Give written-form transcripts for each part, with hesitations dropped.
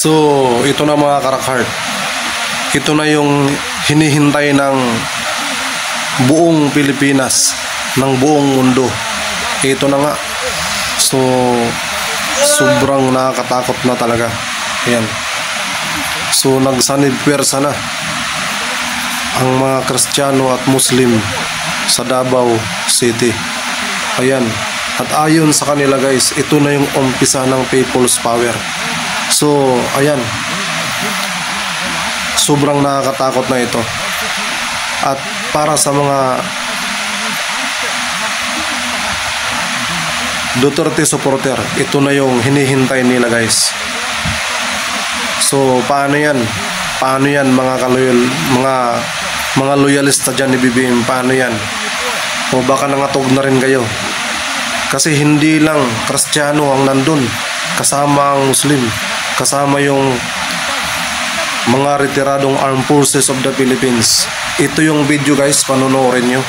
So, ito na mga karakheart. Ito na yung hinihintay ng buong Pilipinas, ng buong mundo. Ito na nga. So, sobrang nakakatakot na talaga. Ayan. So, nagsanib pwersa na ang mga Kristiyano at Muslim sa Davao City. Ayan. At ayon sa kanila guys, ito na yung umpisa ng people's power. So, ayan. Sobrang nakakatakot na ito. At para sa mga Duterte supporter, ito na yung hinihintay nila guys. So, paano yan? Paano yan mga mga loyalista dyan ni BBM? Paano yan? O baka nangatog na rin kayo. Kasi hindi lang Kristiyano ang nandun, kasama ang Muslim, kasama yung mga retiradong Armed Forces of the Philippines. Ito yung video guys, panonoorin nyo.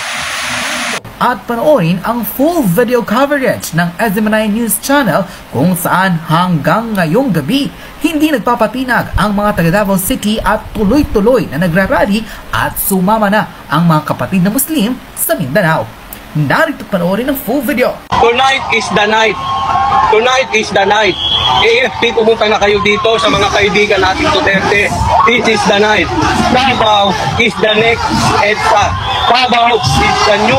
At panoorin ang full video coverage ng SMNI News Channel kung saan hanggang ngayong gabi hindi nagpapatinag ang mga taga Davao City at tuloy-tuloy na nagrarally at sumama na ang mga kapatid na Muslim sa Mindanao. Narito panoorin ang full video. Tonight is the night. Tonight is the night. AFP, pumunta na kayo dito sa mga kaibigan nating Duterte. This is the night. Davao is the next EDSA. Davao is the new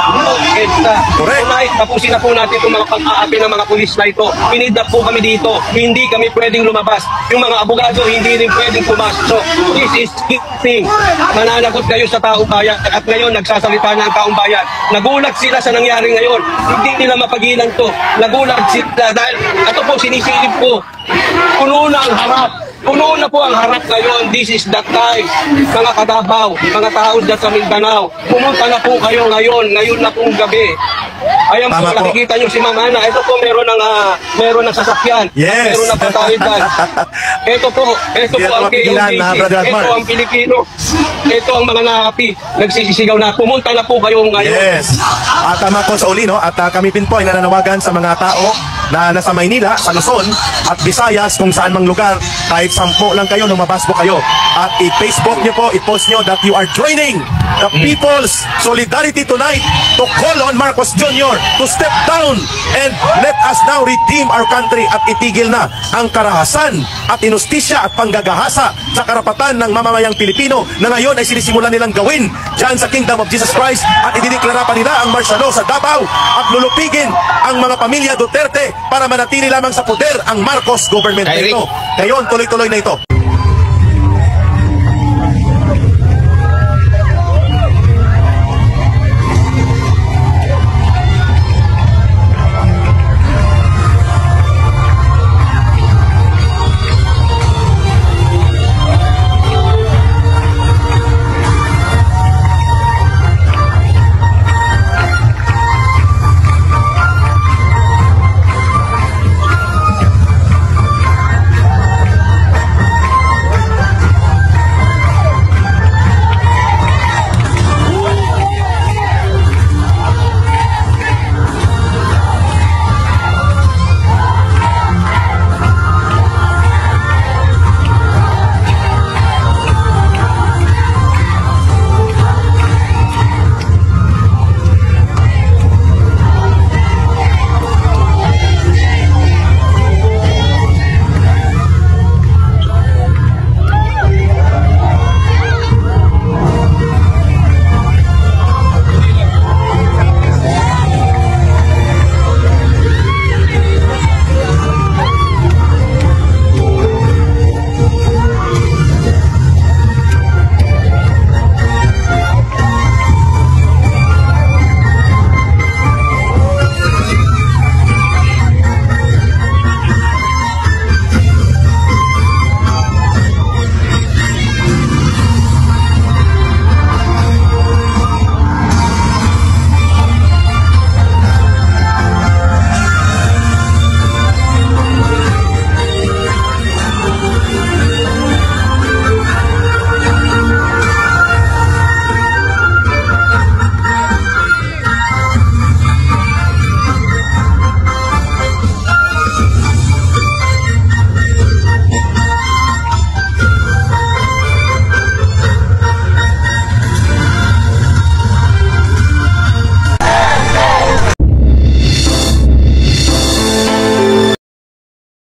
EDSA. Tonight, tapusin na po natin itong mga pang-aapi ng mga pulis na ito. Pinidap po kami dito. Hindi kami pwedeng lumabas. Yung mga abogado, hindi rin pwedeng pumasok. So, this is thing. Mananagot kayo sa taong bayan. At ngayon, nagsasalita na ang taong bayan. Nagulat sila sa nangyari ngayon. Hindi nila mapagilan to. Nagulat sila dahil ito po sinisilip po. Puno na ang harap. Puno na po ang harap ngayon. This is the time. Mga Kadabaw, mga tao dyan sa Mindanao, pumunta na po kayo ngayon. Ngayon na pong gabi. Ayan po, nakikita nyo si Mama Ana. Ito po, meron ng sasakyan. Yes. Meron na patawid dyan. Ito po ang KOJC. Ito ang Pilipino. Ito ang mga naapi. Nagsisisigaw na, pumunta na po kayo ngayon. Yes. At tama po sa uli, no? At kami pin po ay nananawagan sa mga tao na nasa Maynila, sa Luzon at Visayas, kung saan mang lugar, kahit 10 lang kayo, lumabas po kayo. At i-Facebook nyo po, i-post nyo that you are joining the People's Solidarity tonight to call on Marcos Jr. to step down and let us now redeem our country at itigil na ang karahasan at inustisya at panggagahasa sa karapatan ng mamamayang Pilipino na ngayon ay sinisimulan nilang gawin dyan sa Kingdom of Jesus Christ, at idideklara pa nila ang martial law sa Davao at lulupigin ang mga pamilya Duterte para manatili lamang sa poder ang Marcos government na ito. Ngayon, tuloy-tuloy na ito.